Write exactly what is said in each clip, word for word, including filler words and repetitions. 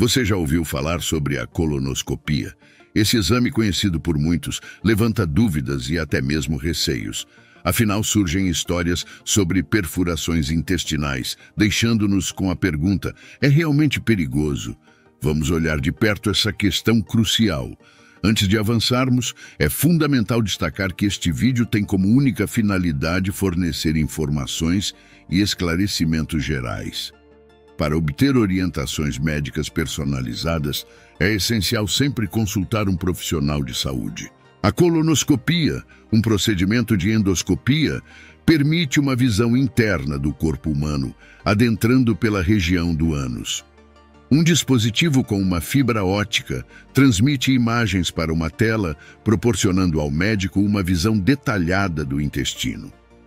Você já ouviu falar sobre a colonoscopia? Esse exame, conhecido por muitos, levanta dúvidas e até mesmo receios. Afinal, surgem histórias sobre perfurações intestinais, deixando-nos com a pergunta: é realmente perigoso? Vamos olhar de perto essa questão crucial. Antes de avançarmos, é fundamental destacar que este vídeo tem como única finalidade fornecer informações e esclarecimentos gerais. Para obter orientações médicas personalizadas, é essencial sempre consultar um profissional de saúde. A colonoscopia, um procedimento de endoscopia, permite uma visão interna do corpo humano, adentrando pela região do ânus. Um dispositivo com uma fibra óptica transmite imagens para uma tela, proporcionando ao médico uma visão detalhada do intestino.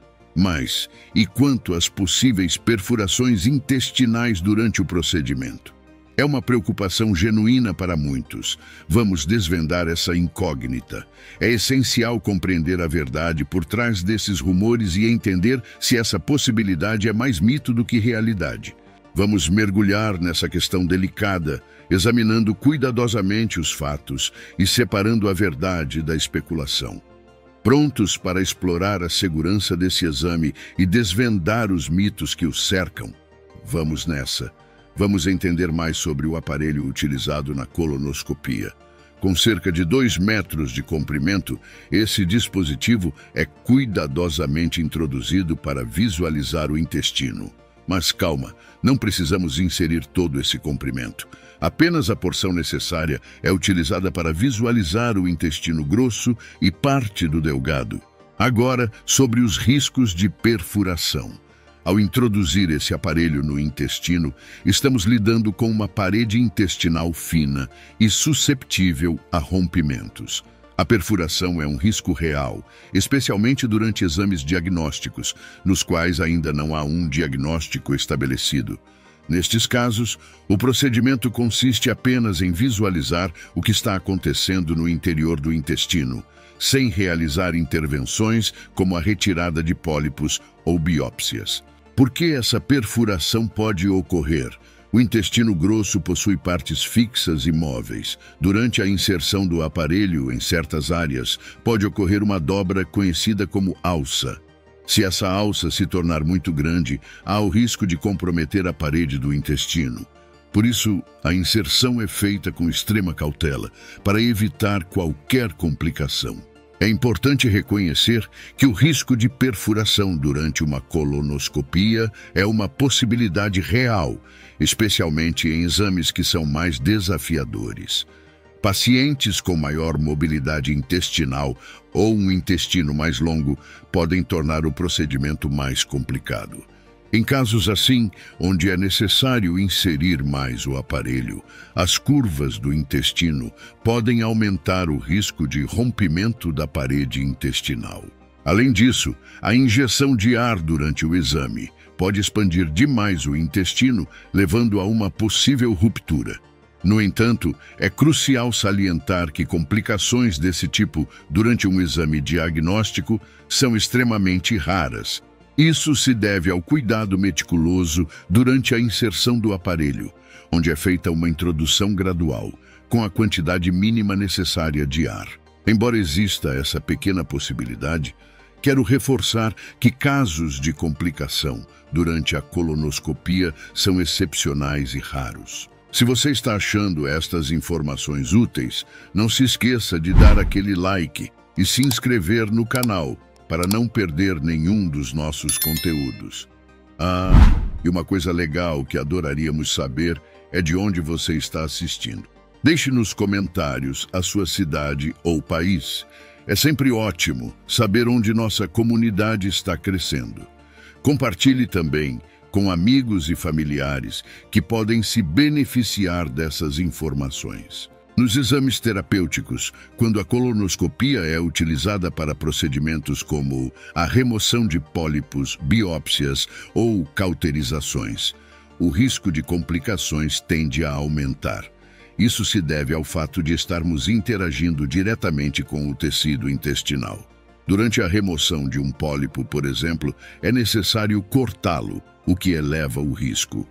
Mas, e quanto às possíveis perfurações intestinais durante o procedimento? É uma preocupação genuína para muitos. Vamos desvendar essa incógnita. É essencial compreender a verdade por trás desses rumores e entender se essa possibilidade é mais mito do que realidade. Vamos mergulhar nessa questão delicada, examinando cuidadosamente os fatos e separando a verdade da especulação. Prontos para explorar a segurança desse exame e desvendar os mitos que o cercam? Vamos nessa. Vamos entender mais sobre o aparelho utilizado na colonoscopia. Com cerca de dois metros de comprimento, esse dispositivo é cuidadosamente introduzido para visualizar o intestino. Mas calma, não precisamos inserir todo esse comprimento. Apenas a porção necessária é utilizada para visualizar o intestino grosso e parte do delgado. Agora, sobre os riscos de perfuração. Ao introduzir esse aparelho no intestino, estamos lidando com uma parede intestinal fina e susceptível a rompimentos. A perfuração é um risco real, especialmente durante exames diagnósticos, nos quais ainda não há um diagnóstico estabelecido. Nestes casos, o procedimento consiste apenas em visualizar o que está acontecendo no interior do intestino, sem realizar intervenções como a retirada de pólipos ou biópsias. Por que essa perfuração pode ocorrer? O intestino grosso possui partes fixas e móveis. Durante a inserção do aparelho em certas áreas, pode ocorrer uma dobra conhecida como alça. Se essa alça se tornar muito grande, há o risco de comprometer a parede do intestino. Por isso, a inserção é feita com extrema cautela, para evitar qualquer complicação. É importante reconhecer que o risco de perfuração durante uma colonoscopia é uma possibilidade real, especialmente em exames que são mais desafiadores. Pacientes com maior mobilidade intestinal ou um intestino mais longo podem tornar o procedimento mais complicado. Em casos assim, onde é necessário inserir mais o aparelho, as curvas do intestino podem aumentar o risco de rompimento da parede intestinal. Além disso, a injeção de ar durante o exame pode expandir demais o intestino, levando a uma possível ruptura. No entanto, é crucial salientar que complicações desse tipo durante um exame diagnóstico são extremamente raras. Isso se deve ao cuidado meticuloso durante a inserção do aparelho, onde é feita uma introdução gradual, com a quantidade mínima necessária de ar. Embora exista essa pequena possibilidade, quero reforçar que casos de complicação durante a colonoscopia são excepcionais e raros. Se você está achando estas informações úteis, não se esqueça de dar aquele like e se inscrever no canal para não perder nenhum dos nossos conteúdos. Ah, e uma coisa legal que adoraríamos saber é de onde você está assistindo. Deixe nos comentários a sua cidade ou país. É sempre ótimo saber onde nossa comunidade está crescendo. Compartilhe também com amigos e familiares que podem se beneficiar dessas informações. Nos exames terapêuticos, quando a colonoscopia é utilizada para procedimentos como a remoção de pólipos, biópsias ou cauterizações, o risco de complicações tende a aumentar. Isso se deve ao fato de estarmos interagindo diretamente com o tecido intestinal. Durante a remoção de um pólipo, por exemplo, é necessário cortá-lo, o que eleva o risco.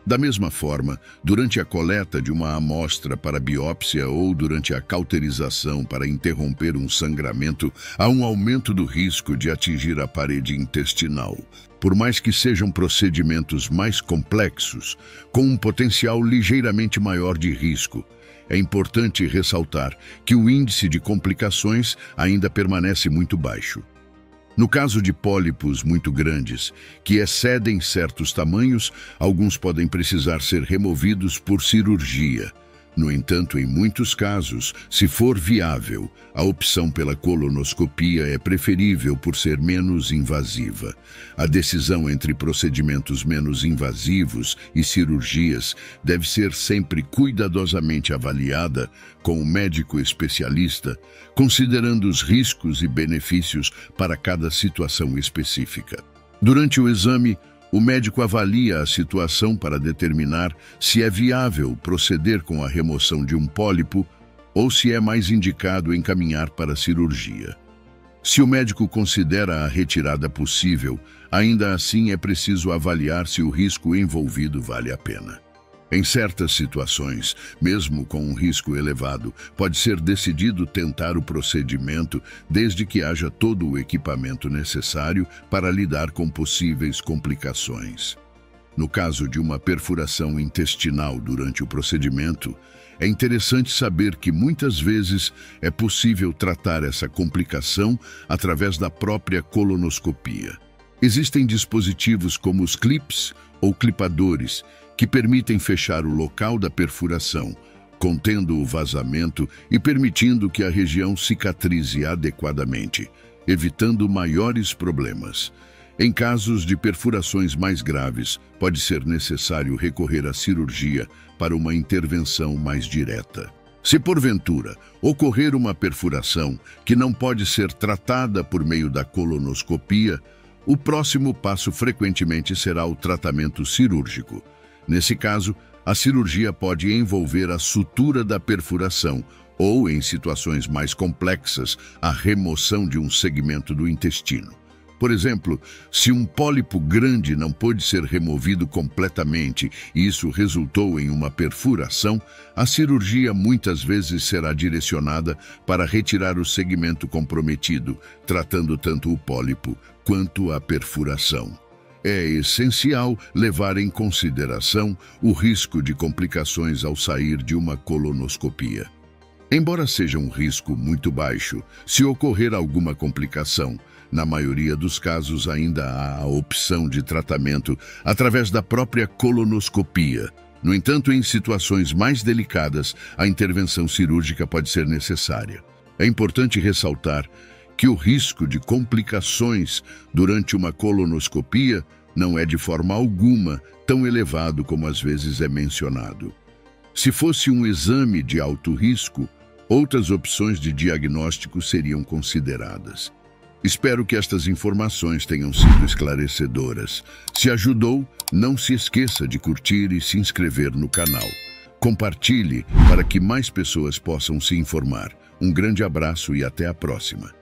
Da mesma forma, durante a coleta de uma amostra para biópsia ou durante a cauterização para interromper um sangramento, há um aumento do risco de atingir a parede intestinal. Por mais que sejam procedimentos mais complexos, com um potencial ligeiramente maior de risco, é importante ressaltar que o índice de complicações ainda permanece muito baixo. No caso de pólipos muito grandes, que excedem certos tamanhos, alguns podem precisar ser removidos por cirurgia. No entanto, em muitos casos, se for viável, a opção pela colonoscopia é preferível por ser menos invasiva. A decisão entre procedimentos menos invasivos e cirurgias deve ser sempre cuidadosamente avaliada com um médico especialista, considerando os riscos e benefícios para cada situação específica. Durante o exame, o médico avalia a situação para determinar se é viável proceder com a remoção de um pólipo ou se é mais indicado encaminhar para a cirurgia. Se o médico considera a retirada possível, ainda assim é preciso avaliar se o risco envolvido vale a pena. Em certas situações, mesmo com um risco elevado, pode ser decidido tentar o procedimento desde que haja todo o equipamento necessário para lidar com possíveis complicações. No caso de uma perfuração intestinal durante o procedimento, é interessante saber que muitas vezes é possível tratar essa complicação através da própria colonoscopia. Existem dispositivos como os clips ou clipadores, que permitem fechar o local da perfuração, contendo o vazamento e permitindo que a região cicatrize adequadamente, evitando maiores problemas. Em casos de perfurações mais graves, pode ser necessário recorrer à cirurgia para uma intervenção mais direta. Se porventura ocorrer uma perfuração que não pode ser tratada por meio da colonoscopia, o próximo passo frequentemente será o tratamento cirúrgico. Nesse caso, a cirurgia pode envolver a sutura da perfuração ou, em situações mais complexas, a remoção de um segmento do intestino. Por exemplo, se um pólipo grande não pôde ser removido completamente e isso resultou em uma perfuração, a cirurgia muitas vezes será direcionada para retirar o segmento comprometido, tratando tanto o pólipo quanto a perfuração. É essencial levar em consideração o risco de complicações ao sair de uma colonoscopia. Embora seja um risco muito baixo, se ocorrer alguma complicação, na maioria dos casos ainda há a opção de tratamento através da própria colonoscopia. No entanto, em situações mais delicadas, a intervenção cirúrgica pode ser necessária. É importante ressaltar que o risco de complicações durante uma colonoscopia não é de forma alguma tão elevado como às vezes é mencionado. Se fosse um exame de alto risco, outras opções de diagnóstico seriam consideradas. Espero que estas informações tenham sido esclarecedoras. Se ajudou, não se esqueça de curtir e se inscrever no canal. Compartilhe para que mais pessoas possam se informar. Um grande abraço e até a próxima.